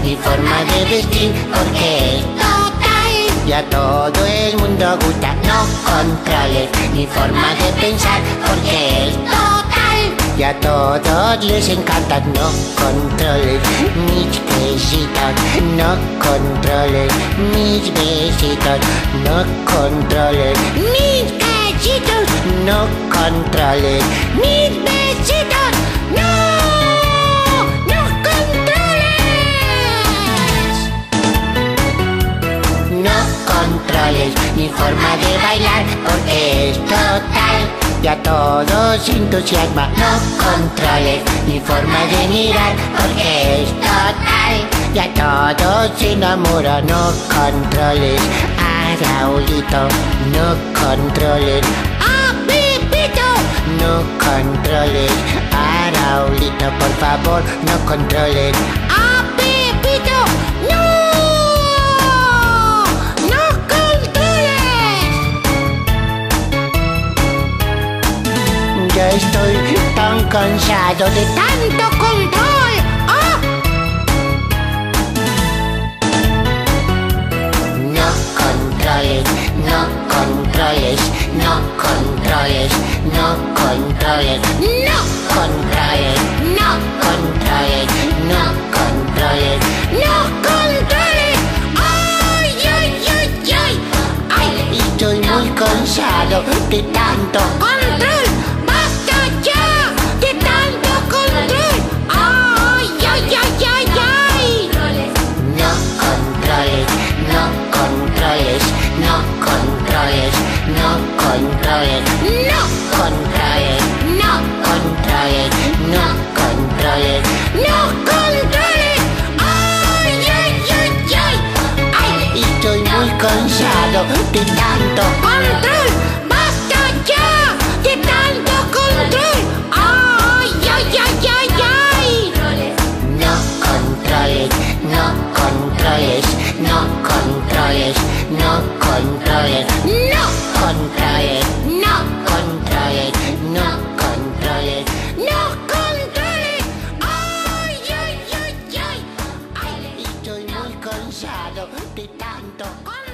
mi forma de vestir, porque es total y a todo el mundo gusta. No controles mi forma de pensar, porque es total y a todos les encanta. No controles mis besitos, no controles mis besitos, no controles mis besitos, no controles mis besitos, no, no controles. No controles mi forma de bailar, porque es total y a todos entusiasma. No controles mi forma de mirar, porque es total y a todos se enamora. No controles a Raulito, no controles a Pepito, no controles a Raulito, por favor, no controles a Pepito, no, no controles. Ya estoy tan cansado de tanto control. ¡Ah! No controles, no controles, no controles, no controles, no controles, no controles, no controles, no controles. ¡Ay, ay, ay, ay! ¡Ay! Estoy muy cansado de tanto control. ¡Basta ya de tanto control! ¡Ay, ay, ay, ay, ay! No controles, no controles, no controles, no controles, no controles, no controles, no controles, no controles. ¡Ay, ay, ay, ay! ¡Ay! Estoy muy cansado de tanto control. ¡Basta ya de tanto control! ¡Ay, ay, ay, ay, ay! No controles, no controles, no controles, no controles, no controles, no controles, no controles, no controles. ¡Ay, ay, ay, ay! ¡Ay! Estoy muy cansado de tanto control.